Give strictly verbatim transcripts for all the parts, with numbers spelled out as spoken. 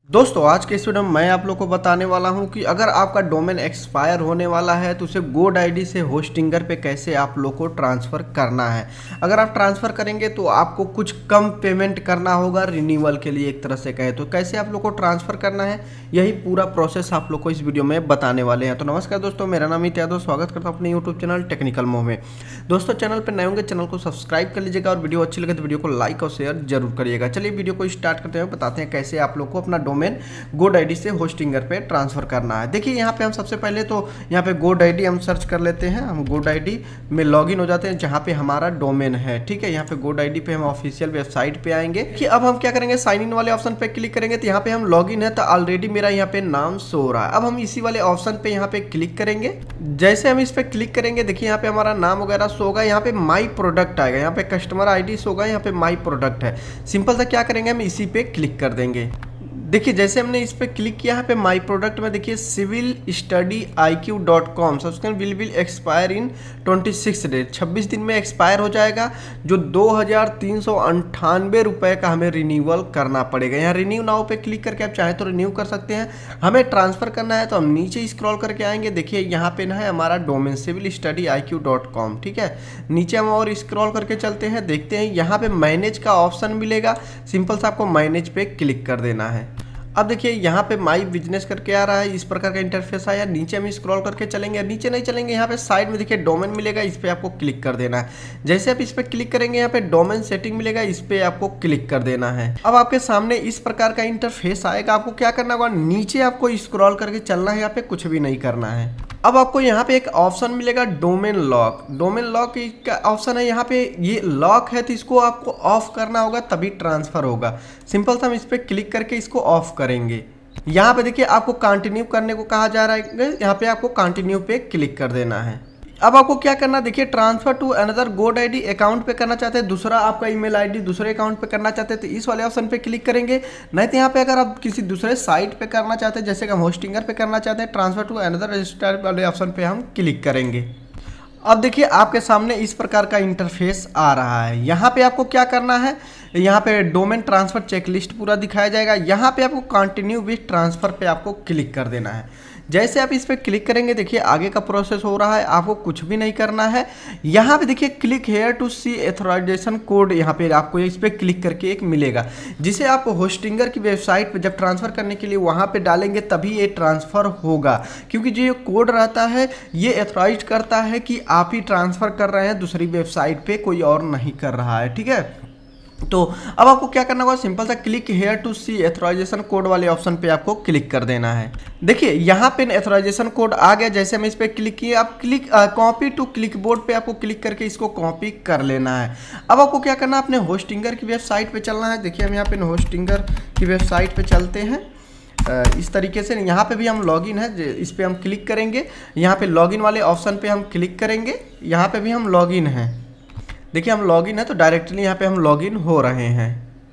दोस्तों आज के इस वीडियो में मैं आप लोग को बताने वाला हूं कि अगर आपका डोमेन एक्सपायर होने वाला है तो उसे गोड आईडी से होस्टिंगर पे कैसे आप लोग को ट्रांसफ़र करना है। अगर आप ट्रांसफ़र करेंगे तो आपको कुछ कम पेमेंट करना होगा रिन्यूअल के लिए, एक तरह से कहे तो कैसे आप लोग को ट्रांसफ़र करना है यही पूरा प्रोसेस आप लोग को इस वीडियो में बताने वाले हैं। तो नमस्कार दोस्तों, मेरा नाम अमित यादव, स्वागत करता हूँ अपने यूट्यूब चैनल टेक्निकल मोह में। दोस्तों चैनल पर नए होंगे चैनल को सब्सक्राइब कर लीजिएगा और वीडियो अच्छी लगे तो वीडियो को लाइक और शेयर जरूर करिएगा। चलिए वीडियो को स्टार्ट करते हैं, बताते हैं कैसे आप लोग को अपना डोमेन गोड आईडी से होस्टिंगर पे ट्रांसफर करना है। देखिए यहाँ पे हम सबसे पहले तो यहाँ पे गोड आईडी हम सर्च कर लेते हैं। हम गोड आईडी में लॉगिन हो जाते हैं जहाँ पे हमारा डोमेन है, ठीक है। यहाँ पे गोड आईडी पे हम ऑफिशियल वेबसाइट पे आएंगे कि अब हम क्या करेंगे, साइन इन वाले ऑप्शन पे क्लिक करेंगे तो यहाँ पे हम लॉगिन है तो ऑलरेडी मेरा यहाँ पे नाम शो हो रहा है। अब हम इसी वाले ऑप्शन पे यहाँ पे क्लिक करेंगे। जैसे हम इस पे क्लिक करेंगे देखिए यहाँ पे हमारा नाम वगैरह शो होगा, यहाँ पे माई प्रोडक्ट आएगा, यहाँ पे कस्टमर आईडी शो होगा, यहाँ पे माई प्रोडक्ट है। सिंपल सा क्या करेंगे, हम इसी पे क्लिक कर देंगे। देखिए जैसे हमने इस पे क्लिक किया यहाँ पे माई प्रोडक्ट में देखिए civil study I Q dot com subscription will will expire in twenty six days, छब्बीस दिन में एक्सपायर हो जाएगा, जो दो हज़ार तीन सौ अंठानवे रुपये का हमें रिन्यूअल करना पड़ेगा। यहाँ रिन्यू नाउ पे क्लिक करके आप चाहें तो रिन्यू कर सकते हैं। हमें ट्रांसफ़र करना है तो हम नीचे स्क्रॉल करके आएंगे, देखिए यहाँ पे ना है हमारा domain civil study I Q dot com, ठीक है। नीचे हम और स्क्रॉल करके चलते हैं, देखते हैं यहाँ पे मैनेज का ऑप्शन मिलेगा। सिंपल सा आपको मैनेज पे क्लिक कर देना है। अब देखिए यहाँ पे माई बिजनेस करके आ रहा है, इस प्रकार का इंटरफेस आया। नीचे हम स्क्रॉल करके चलेंगे, नीचे नहीं चलेंगे, यहाँ पे साइड में देखिए डोमेन मिलेगा, इस पे आपको क्लिक कर देना है। जैसे आप इस पे क्लिक करेंगे यहाँ पे डोमेन सेटिंग मिलेगा, इस पे आपको क्लिक कर देना है। अब आपके सामने इस प्रकार का इंटरफेस आएगा। आपको क्या करना होगा, नीचे आपको स्क्रॉल करके चलना है, यहाँ पे कुछ भी नहीं करना है। अब आपको यहाँ पे एक ऑप्शन मिलेगा डोमेन लॉक, डोमेन लॉक का ऑप्शन है। यहाँ पे ये लॉक है तो इसको आपको ऑफ करना होगा तभी ट्रांसफ़र होगा। सिंपल सा हम इस पर क्लिक करके इसको ऑफ करेंगे। यहाँ पे देखिए आपको कंटिन्यू करने को कहा जा रहा है, यहाँ पे आपको कंटिन्यू पे क्लिक कर देना है। अब आपको क्या करना, देखिए transfer to another GoDaddy account पे करना चाहते हैं, दूसरा आपका ईमेल आईडी दूसरे अकाउंट पे करना चाहते हैं तो इस वाले ऑप्शन पे क्लिक करेंगे। नहीं तो यहाँ पे अगर आप किसी दूसरे साइट पे करना चाहते हैं, जैसे कि हम होस्टिंगर पे करना चाहते हैं, ट्रांसफर टू अनदर रजिस्टर वाले ऑप्शन पे हम क्लिक करेंगे। अब देखिए आपके सामने इस प्रकार का इंटरफेस आ रहा है। यहाँ पे आपको क्या करना है, यहाँ पे डोमेन ट्रांसफर चेकलिस्ट पूरा दिखाया जाएगा। यहाँ पे आपको कंटिन्यू विथ ट्रांसफर पे आपको क्लिक कर देना है। जैसे आप इस पर क्लिक करेंगे देखिए आगे का प्रोसेस हो रहा है, आपको कुछ भी नहीं करना है। यहाँ पे देखिए click here to see authorization code, यहाँ पे आपको इस पर क्लिक करके एक मिलेगा, जिसे आप होस्टिंगर की वेबसाइट पे जब ट्रांसफ़र करने के लिए वहाँ पे डालेंगे तभी ये ट्रांसफ़र होगा। क्योंकि जो ये कोड रहता है ये एथोराइज करता है कि आप ही ट्रांसफ़र कर रहे हैं, दूसरी वेबसाइट पर कोई और नहीं कर रहा है, ठीक है। तो अब आपको क्या करना होगा, सिंपल सा click here to see authorization code वाले ऑप्शन पे आपको क्लिक कर देना है। देखिए यहाँ पे एथोराइजेशन कोड आ गया। जैसे हम इस पे क्लिक किए, आप click copy to clipboard पे आपको क्लिक करके इसको कॉपी कर लेना है। अब आपको क्या करना है, अपने होस्टिंगर की वेबसाइट पे चलना है। देखिए हम यहाँ पे होस्टिंगर की वेबसाइट पे चलते हैं। इस तरीके से यहाँ पे भी हम लॉगिन है, इस पर हम क्लिक करेंगे। यहाँ पे लॉगिन वाले ऑप्शन पे हम क्लिक करेंगे, यहाँ पे भी हम लॉगिन हैं। देखिए हम लॉगिन है तो डायरेक्टली यहाँ पे हम लॉगिन हो रहे हैं।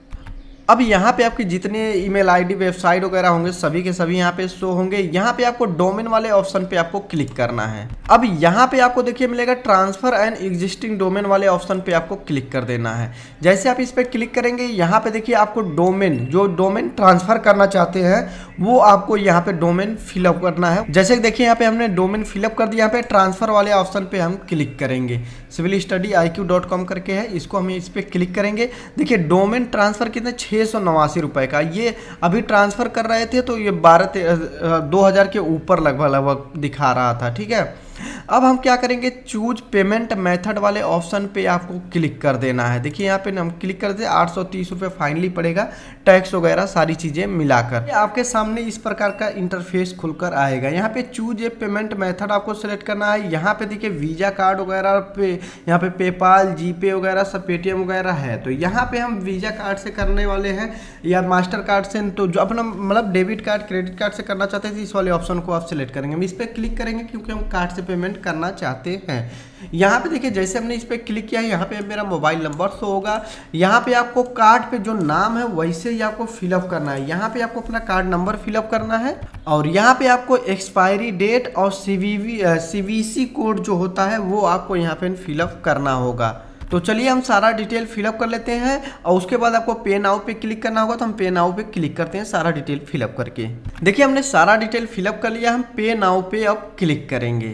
अब यहाँ पे आपके जितने ईमेल आईडी वेबसाइट वगैरह होंगे सभी के सभी यहाँ पे शो होंगे। यहाँ पे आपको डोमेन वाले ऑप्शन पे आपको क्लिक करना है। अब यहाँ पे आपको देखिए मिलेगा ट्रांसफर एंड एग्जिस्टिंग डोमेन वाले ऑप्शन पे आपको क्लिक कर देना है। जैसे आप इस पे क्लिक करेंगे यहाँ पे देखिए आपको डोमेन, जो डोमेन ट्रांसफर करना चाहते हैं वो आपको यहाँ पे डोमेन फिलअप करना है। जैसे देखिए यहाँ पे हमने डोमेन फिलअप कर दिया। यहाँ पे ट्रांसफर वाले ऑप्शन पे हम क्लिक करेंगे, civil study I Q dot com करके है, इसको हम इस पे क्लिक करेंगे। देखिए डोमेन ट्रांसफर कितने, छः सौ नवासी रुपये का। ये अभी ट्रांसफ़र कर रहे थे तो ये बारह दो हज़ार के ऊपर लगभग लगभग दिखा रहा था, ठीक है। अब हम क्या करेंगे, चूज पेमेंट मेथड वाले ऑप्शन पे आपको क्लिक कर देना है। देखिए यहाँ पे हम क्लिक कर दे, आठ सौ तीस रुपये फाइनली पड़ेगा, टैक्स वगैरह सारी चीज़ें मिलाकर। आपके सामने इस प्रकार का इंटरफेस खुलकर आएगा। यहाँ पे चूज ए पेमेंट मेथड आपको सेलेक्ट करना है। यहाँ पे देखिए वीज़ा कार्ड वगैरह पे, यहाँ पे पेपाल, जीपे वगैरह सब, पेटीएम वगैरह है। तो यहाँ पे हम वीज़ा कार्ड से करने वाले हैं या मास्टर कार्ड से, तो जो अपना मतलब डेबिट कार्ड क्रेडिट कार्ड से करना चाहते हैं इस वाले ऑप्शन को आप सिलेक्ट करेंगे। हम इस पर क्लिक करेंगे क्योंकि हम कार्ड से पेमेंट करना चाहते हैं। यहाँ पे देखिए जैसे हमने इस पे क्लिक किया है, यहाँ पे मेरा मोबाइल नंबर शो होगा। यहाँ पे आपको कार्ड पे जो नाम है वैसे ही आपको फिलअप करना है। यहाँ पे आपको अपना कार्ड नंबर फिलअप करना है और यहाँ पे आपको एक्सपायरी डेट और सीवीवी सीवीसी कोड जो होता है वो आपको यहाँ पे फिलअप करना होगा। तो चलिए हम सारा डिटेल फिलअप कर लेते हैं और उसके बाद आपको पे नाउ पे क्लिक करना होगा, तो हम पे नाउ पे क्लिक करते हैं सारा डिटेल फिलअप करके। देखिए हमने सारा डिटेल फिलअप कर लिया, हम पे नाउ पे अब क्लिक करेंगे।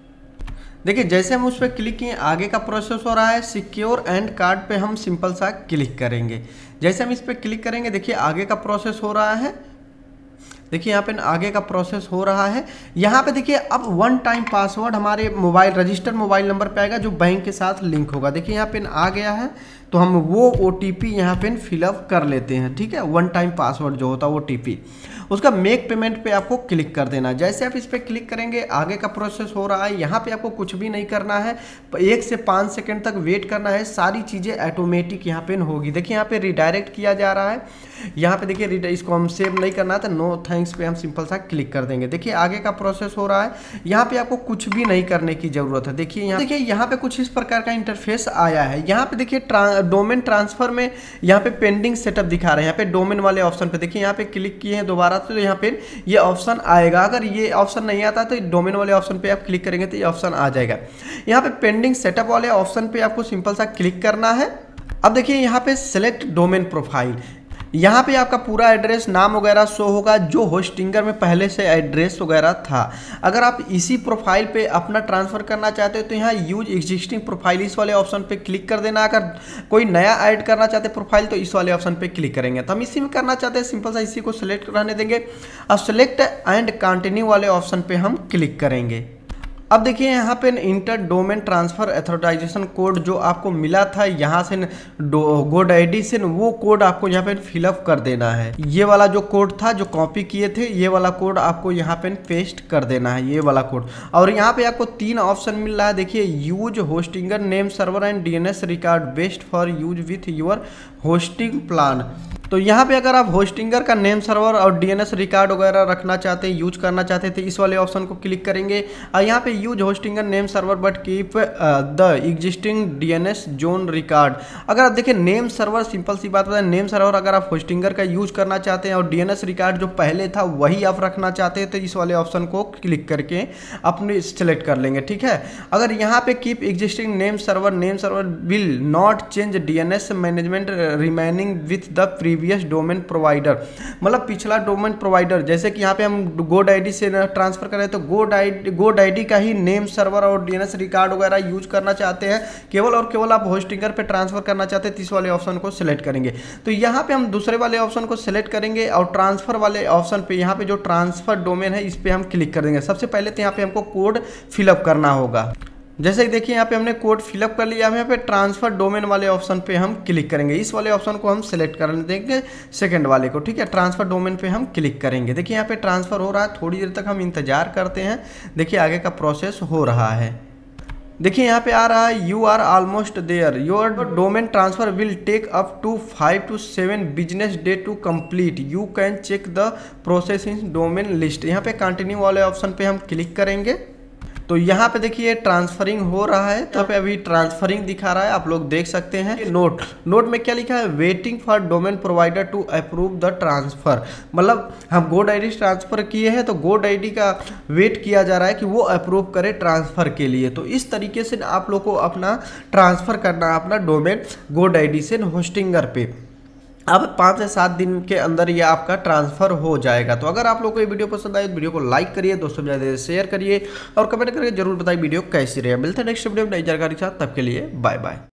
देखिए जैसे हम उस पर क्लिक किए आगे का प्रोसेस हो रहा है, सिक्योर एंड कार्ड पे हम सिंपल सा क्लिक करेंगे। जैसे हम इस पर क्लिक करेंगे देखिए आगे का प्रोसेस हो रहा है, देखिए यहाँ पे आगे का प्रोसेस हो रहा है। यहाँ पे देखिए अब वन टाइम पासवर्ड हमारे मोबाइल रजिस्टर्ड मोबाइल नंबर पे आएगा जो बैंक के साथ लिंक होगा। देखिए यहाँ पे आ गया है, तो हम वो ओ टी पी यहाँ पे फिलअप कर लेते हैं, ठीक है। वन टाइम पासवर्ड जो होता है ओ टी पी, उसका मेक पेमेंट पे आपको क्लिक कर देना। जैसे आप इस पर क्लिक करेंगे आगे का प्रोसेस हो रहा है। यहाँ पे आपको कुछ भी नहीं करना है, एक से पाँच सेकंड तक वेट करना है, सारी चीज़ें ऑटोमेटिक यहाँ पे होगी। देखिए यहाँ पे रिडायरेक्ट किया जा रहा है, यहाँ पे देखिए इसको हम सेव नहीं करना था, नो थैंक्स पे हम सिंपल सा क्लिक कर देंगे। देखिए आगे का प्रोसेस हो रहा है, यहाँ पे आपको कुछ भी नहीं करने की जरूरत है। देखिए यहाँ देखिए यहाँ पे कुछ इस प्रकार का इंटरफेस आया है। यहाँ पे देखिए डोमेन ट्रांसफर में यहाँ पे पेंडिंग सेटअप दिखा रहा है। यहाँ पे डोमेन वाले ऑप्शन पे देखिए यहाँ पे क्लिक किए हैं दोबारा, तो यहाँ पे ये ऑप्शन आएगा। अगर ये ऑप्शन नहीं आता तो डोमेन वाले ऑप्शन पे आप क्लिक करेंगे तो ये ऑप्शन आ जाएगा। यहाँ पे पेंडिंग सेटअप वाले ऑप्शन पे आपको सिंपल सा क्लिक करना है। अब देखिए यहाँ पे सिलेक्ट डोमेन प्रोफाइल, यहाँ पे आपका पूरा एड्रेस नाम वगैरह शो होगा जो होस्टिंगर में पहले से एड्रेस वगैरह था। अगर आप इसी प्रोफाइल पे अपना ट्रांसफ़र करना चाहते हो तो यहाँ यूज एग्जिस्टिंग प्रोफाइल इस वाले ऑप्शन पे क्लिक कर देना। अगर कोई नया ऐड करना चाहते हैं प्रोफाइल तो इस वाले ऑप्शन पे क्लिक करेंगे। तो हम इसी में करना चाहते हैं, सिंपल सा इसी को सिलेक्ट रहने देंगे। अब सिलेक्ट एंड कंटिन्यू वाले ऑप्शन पे हम क्लिक करेंगे। अब देखिए यहाँ पे enter domain transfer authorization code जो आपको मिला था यहाँ से गोड आईडी से, वो कोड आपको यहाँ पे फिलअप कर देना है। ये वाला जो कोड था जो कॉपी किए थे, ये वाला कोड आपको यहाँ पे पेस्ट कर देना है, ये वाला कोड। और यहाँ पे आपको तीन ऑप्शन मिल रहा है, देखिए use Hostinger name server and DNS record best for use with your hosting plan. तो यहाँ पे अगर आप होस्टिंगर का नेम सर्वर और डीएनएस रिकॉर्ड वगैरह रखना चाहते हैं, यूज करना चाहते थे, इस वाले ऑप्शन को क्लिक करेंगे। और यहाँ पे use Hostinger name server but keep the existing DNS zone record. अगर आप देखिए नेम सर्वर, सिंपल सी बात बताएं, नेम सर्वर अगर आप होस्टिंगर का यूज करना चाहते हैं और डीएनएस रिकॉर्ड जो पहले था वही आप रखना चाहते हैं तो इस वाले ऑप्शन को क्लिक करके अपने सिलेक्ट कर लेंगे, ठीक है। अगर यहाँ पे keep existing name server, name server will not change DNS management remaining with the previous domain provider, मतलब पिछला डोमेन प्रोवाइडर। जैसे कि यहाँ पे हम गोड आईडी से ट्रांसफर करें तो गोड आईडी गोड आईडी का ही नेम सर्वर और डीएनएस रिकॉर्ड वगैरह यूज करना चाहते हैं, केवल और केवल आप होस्टिंगर पे ट्रांसफर करना चाहते हैं तो इस वाले ऑप्शन को सिलेक्ट करेंगे। तो यहाँ पे हम दूसरे वाले ऑप्शन को सिलेक्ट करेंगे और ट्रांसफर वाले ऑप्शन पे यहाँ पे जो ट्रांसफर डोमेन है इस पे हम क्लिक कर देंगे। सबसे पहले तो यहाँ पे हमको कोड फिलअप करना होगा। जैसे कि देखिए यहाँ पे हमने कोड फिलअप कर लिया। हम यहाँ पे ट्रांसफर डोमेन वाले ऑप्शन पे हम क्लिक करेंगे, इस वाले ऑप्शन को हम सिलेक्ट करने देंगे सेकंड वाले को, ठीक है। ट्रांसफर डोमेन पे हम क्लिक करेंगे। देखिए यहाँ पे ट्रांसफर हो रहा है, थोड़ी देर तक हम इंतजार करते हैं। देखिए आगे का प्रोसेस हो रहा है। देखिए यहाँ पे आ रहा है you are almost there, your domain transfer will take up to five to seven business day to complete, you can check the process in domain list. यहाँ पे कंटिन्यू वाले ऑप्शन पे हम क्लिक करेंगे। तो यहाँ पे देखिए ट्रांसफरिंग हो रहा है, तो पे अभी ट्रांसफरिंग दिखा रहा है, आप लोग देख सकते हैं। नोट नोट में क्या लिखा है, waiting for domain provider to approve the transfer, मतलब हम गोड आईडी ट्रांसफर किए हैं तो गोड आईडी का वेट किया जा रहा है कि वो अप्रूव करे ट्रांसफर के लिए। तो इस तरीके से आप लोग को अपना ट्रांसफर करना है अपना डोमेन गोड आईडी से होस्टिंगर पे। अब पाँच से सात दिन के अंदर ये आपका ट्रांसफर हो जाएगा। तो अगर आप लोगों को ये वीडियो पसंद आए तो वीडियो को लाइक करिए, दोस्तों में ज़्यादा शेयर करिए और कमेंट करके जरूर बताइए वीडियो कैसी रही। मिलते हैं नेक्स्ट वीडियो में नई जानकारी के साथ, तब के लिए बाय बाय।